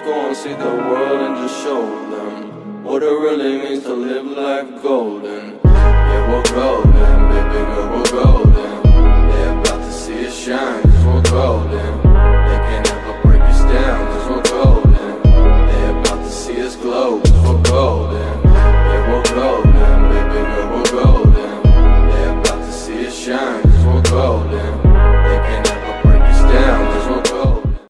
go and see the world and just show them what it really means to live life golden. Yeah, woke